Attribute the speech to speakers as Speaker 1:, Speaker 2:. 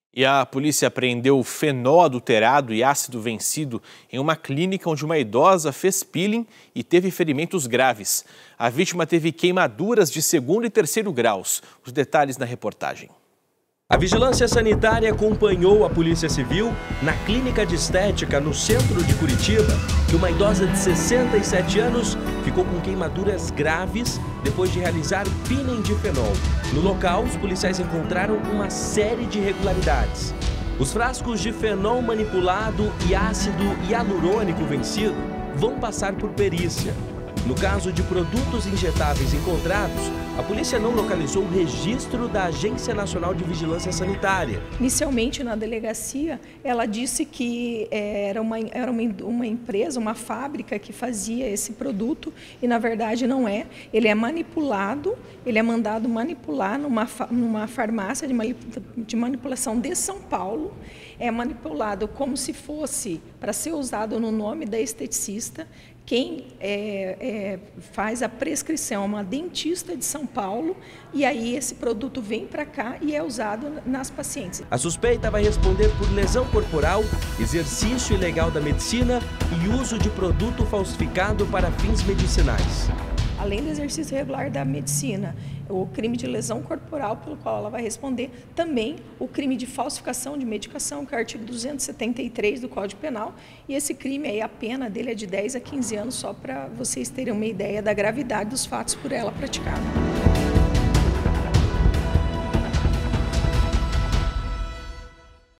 Speaker 1: E a polícia apreendeu fenol adulterado e ácido vencido em uma clínica onde uma idosa fez peeling e teve ferimentos graves. A vítima teve queimaduras de 2º e 3º graus. Os detalhes na reportagem.
Speaker 2: A Vigilância Sanitária acompanhou a Polícia Civil na clínica de estética no centro de Curitiba, que uma idosa de 67 anos ficou com queimaduras graves depois de realizar peeling de fenol. No local, os policiais encontraram uma série de irregularidades. Os frascos de fenol manipulado e ácido hialurônico vencido vão passar por perícia. No caso de produtos injetáveis encontrados, a polícia não localizou o registro da Agência Nacional de Vigilância Sanitária.
Speaker 3: Inicialmente, na delegacia, ela disse que era uma empresa, uma fábrica que fazia esse produto e, na verdade, não é. Ele é manipulado, ele é mandado manipular numa farmácia de manipulação de São Paulo. É manipulado como se fosse para ser usado no nome da esteticista. Quem faz a prescrição é uma dentista de São Paulo e aí esse produto vem para cá e é usado nas pacientes.
Speaker 2: A suspeita vai responder por lesão corporal, exercício ilegal da medicina e uso de produto falsificado para fins medicinais.
Speaker 3: Além do exercício irregular da medicina, o crime de lesão corporal, pelo qual ela vai responder, também o crime de falsificação de medicação, que é o artigo 273 do Código Penal, e esse crime aí, a pena dele é de 10 a 15 anos, só para vocês terem uma ideia da gravidade dos fatos por ela praticada.